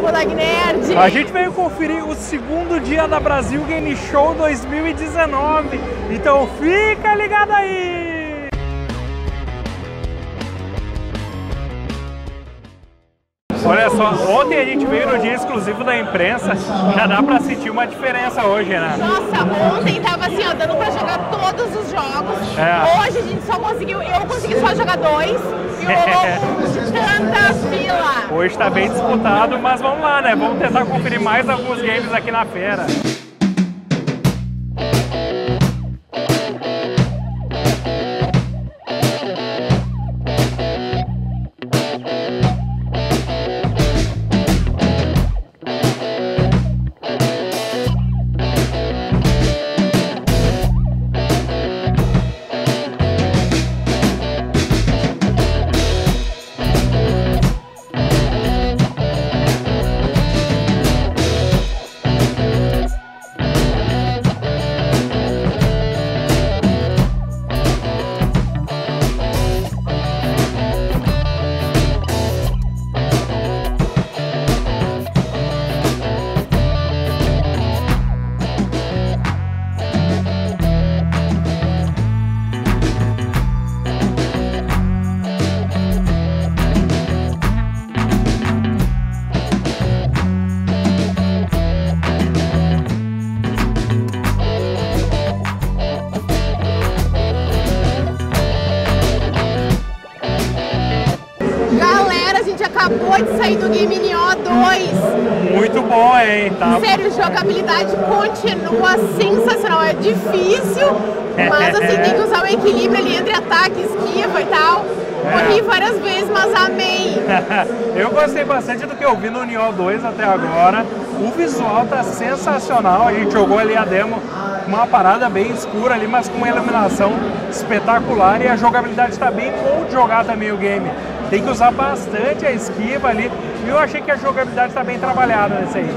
Bodag Nerd! A gente veio conferir o segundo dia da Brasil Game Show 2019, então fica ligado aí! Olha só, ontem a gente veio no dia exclusivo da imprensa, já dá pra sentir uma diferença hoje, né? Nossa, ontem tava assim, ó, dando pra jogar todos os jogos. Hoje a gente só conseguiu, eu consegui só jogar 2 e rolou tanta fila. Hoje tá bem disputado, mas vamos lá, né? Vamos tentar conferir mais alguns games aqui na feira. Acabou de sair do Game Nioh 2. Muito bom, hein? Tá. Sério, jogabilidade continua sensacional. É difícil, mas assim, tem que usar o equilíbrio ali entre ataque, esquiva e tal. Morri várias vezes, mas amei. Eu gostei bastante do que eu vi no Nioh 2 até agora. O visual tá sensacional. A gente jogou ali a demo, uma parada bem escura ali, mas com uma iluminação espetacular. E a jogabilidade tá bem bom de jogar também o game. Tem que usar bastante a esquiva ali. E eu achei que a jogabilidade tá bem trabalhada nesse aí.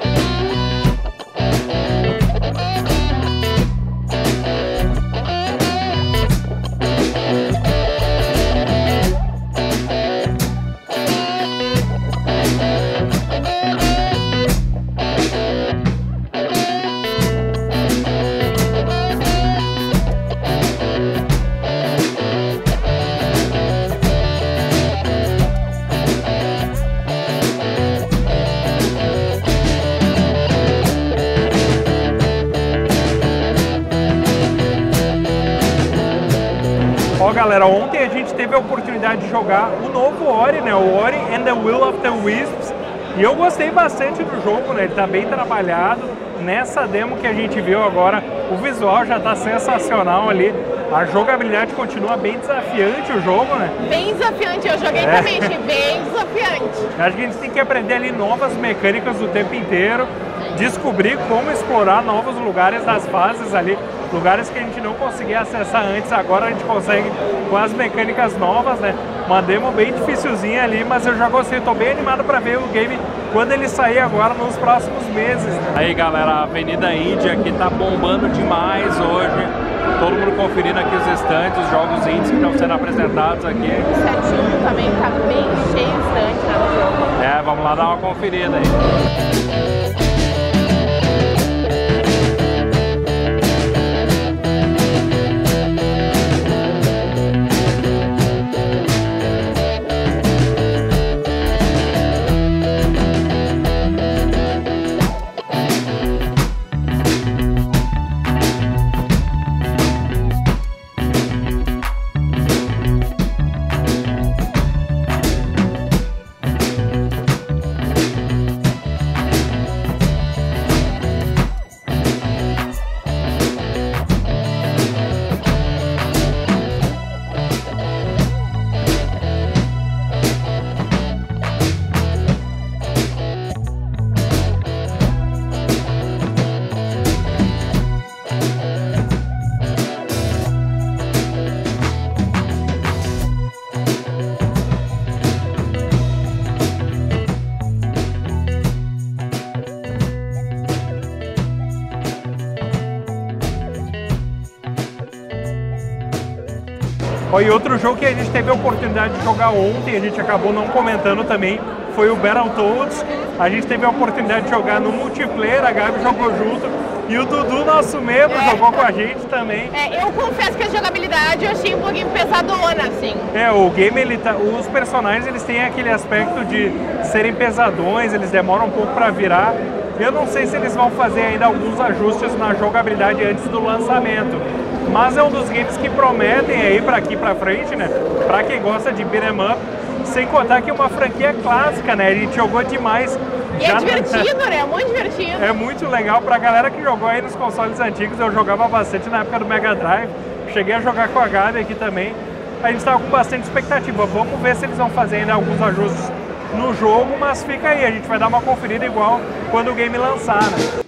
Ó galera, ontem a gente teve a oportunidade de jogar o novo Ori, né? O Ori and the Will of the Wisps. E eu gostei bastante do jogo, né? Ele tá bem trabalhado. Nessa demo que a gente viu agora, o visual já tá sensacional ali. A jogabilidade continua bem desafiante o jogo, né? Bem desafiante, eu joguei também, achei bem desafiante. Acho que a gente tem que aprender ali novas mecânicas o tempo inteiro, descobrir como explorar novos lugares das fases ali, lugares que a gente não conseguia acessar antes, agora a gente consegue com as mecânicas novas, né? Uma demo bem dificilzinha ali, mas eu já gostei, tô bem animado para ver o game quando ele sair agora nos próximos meses, né? Aí galera, a Avenida Índia aqui tá bombando demais hoje. Todo mundo conferindo aqui os stands, os jogos indies que estão sendo apresentados aqui. O setinho também tá bem cheio de stand, né, no jogo. É, vamos lá dar uma conferida aí. E outro jogo que a gente teve a oportunidade de jogar ontem, a gente acabou não comentando também, foi o Battletoads. A gente teve a oportunidade de jogar no multiplayer, a Gabi jogou junto e o Dudu, nosso membro, jogou com a gente também. Eu confesso que a jogabilidade eu achei um pouquinho pesadona, assim. O game, os personagens, eles têm aquele aspecto de serem pesadões, eles demoram um pouco para virar. Eu não sei se eles vão fazer ainda alguns ajustes na jogabilidade antes do lançamento. Mas é um dos games que prometem aí para aqui para frente, né? Para quem gosta de beat'em up, sem contar que é uma franquia clássica, né? A gente jogou demais. E é divertido, né? É muito divertido. É muito legal pra galera que jogou aí nos consoles antigos. Eu jogava bastante na época do Mega Drive. Cheguei a jogar com a Gabi aqui também. A gente estava com bastante expectativa. Vamos ver se eles vão fazer ainda alguns ajustes no jogo, mas fica aí. A gente vai dar uma conferida igual quando o game lançar, né?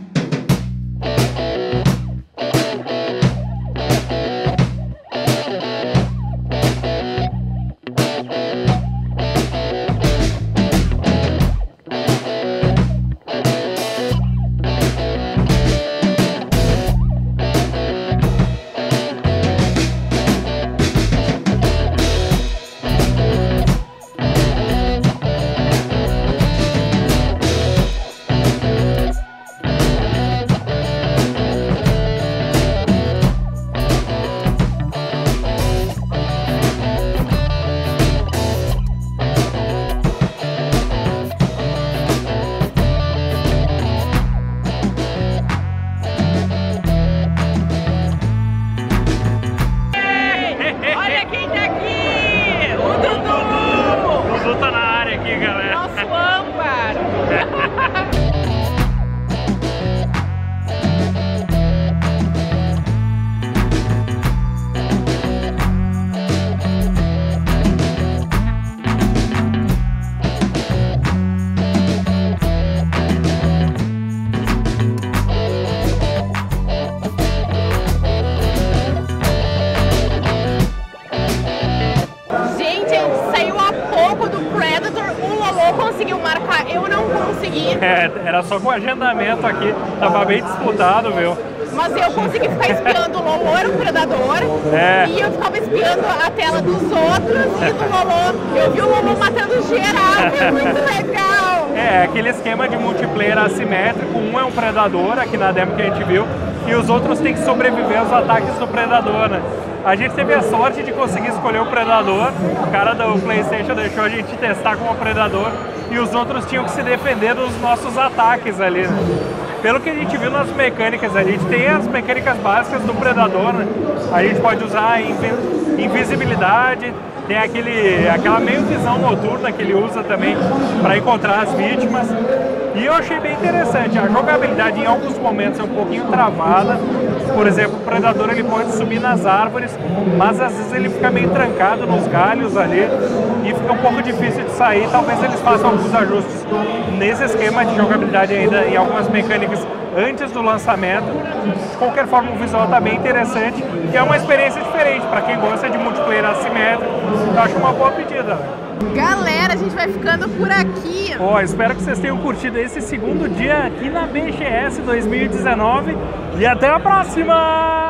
Conseguiu marcar, eu não consegui. Era só com agendamento aqui, tava bem disputado, viu? Mas eu consegui ficar espiando o Lolo, era um predador, e eu ficava espiando a tela dos outros e do Lolo. Eu vi o Lolo matando geral, foi muito legal. Aquele esquema de multiplayer assimétrico, um é um predador, aqui na demo que a gente viu, e os outros têm que sobreviver aos ataques do predador, né? A gente teve a sorte de conseguir escolher o predador, o cara do PlayStation deixou a gente testar como predador, e os outros tinham que se defender dos nossos ataques ali, né? Pelo que a gente viu nas mecânicas, a gente tem as mecânicas básicas do predador, né? A gente pode usar invisibilidade, tem aquela meio visão noturna que ele usa também para encontrar as vítimas. E eu achei bem interessante, a jogabilidade em alguns momentos é um pouquinho travada. Por exemplo, o predador ele pode subir nas árvores, mas às vezes ele fica meio trancado nos galhos ali e fica um pouco difícil de sair. Talvez eles façam alguns ajustes nesse esquema de jogabilidade ainda em algumas mecânicas antes do lançamento. De qualquer forma, o visual está bem interessante e é uma experiência diferente para quem gosta de multiplayer assimétrico. Eu acho uma boa pedida. Galera, a gente vai ficando por aqui. Espero que vocês tenham curtido esse segundo dia aqui na BGS 2019 e até a próxima!